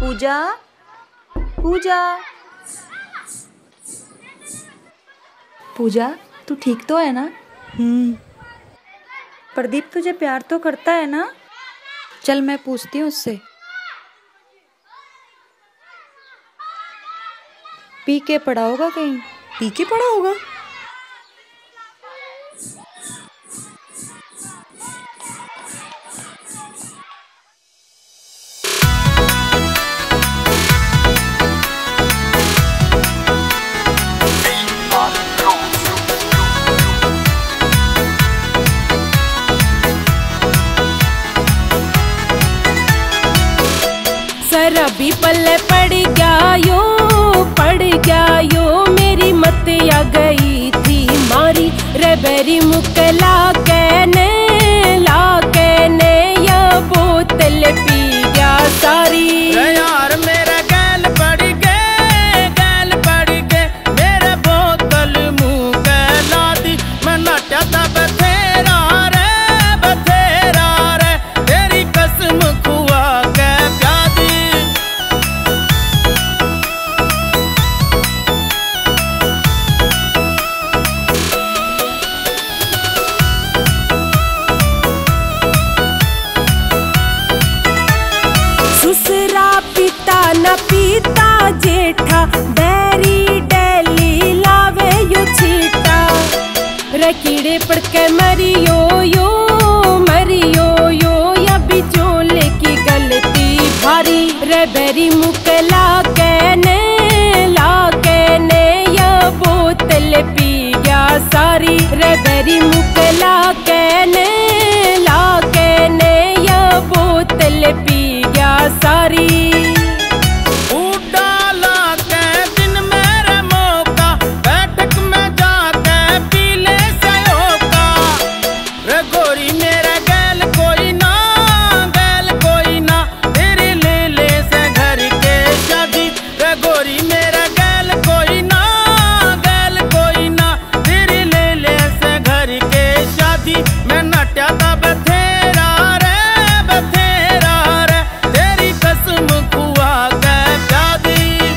पूजा, पूजा, पूजा, तू ठीक तो है ना? प्रदीप तुझे प्यार तो करता है ना? चल मैं पूछती हूँ उससे। पी के पड़ा होगा कहीं। पी के पड़ा होगा? शराबी पल्ले पड़ गया यो मेरी मत आ गई थी मारी रे बेरी मुकला कहने ला कहने या बोतल पी गया सारी यार मेरा गैल पड़ गए मेरे बोतल मुँह गला दी मैं नटा था बथेरा रे तेरी कसम खुआ के प्यादी दूसरा पीता न पीता जेठा बैरी डेली लावे यो छीटा रे कीड़े पड़ के मरियो यो या बिचोले की गलती भारी रे बैरी मुकला कहने या बोतल पी गया सारी रे बैरी मुकला कहने या बोतल पी गया सारी डाला के दिन मेरे मौका बैठक में जाके पी ले सयोका रे गोरी मेरा गैल कोई ना तेरी ले से घर के शादी रे गोरी मेरा गैल कोई ना तेरी ले से घर के शादी मैं नट्या था बथेरा रे तेरी कसम खुआ के प्यादी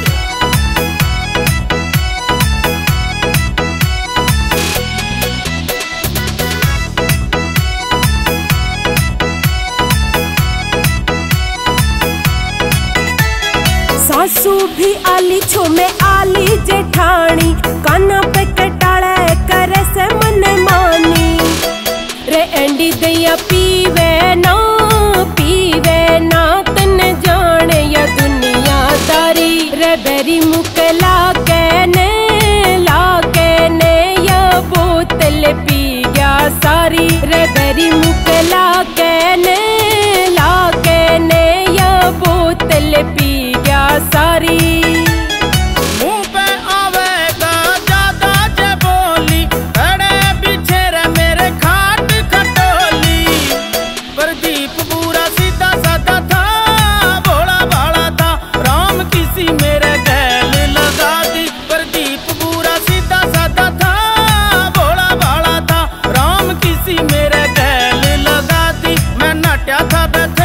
सासू भी आली छो में आली जेठानी काना पे कटाड़े करे से मन मानी रे एंडी दैया पीवे ना तन जाने या दुनियादारी रे बेरी मुकला कहने या बोतल पी गया सारी रे बेरी मुकला कहने या बोतल पी गया सारी मुँह पे आवेगा ज्यादा जे बोली खड़े पीछे रे मेरे खाट खटोली प्रदीप पूरा सीधा साधा था भोला भाला था राम किसी मेरे गैल लगा दी प्रदीप पूरा सीधा साधा था भोला भाला था राम किसी मेरे गैल लगा दी मैं नट्या था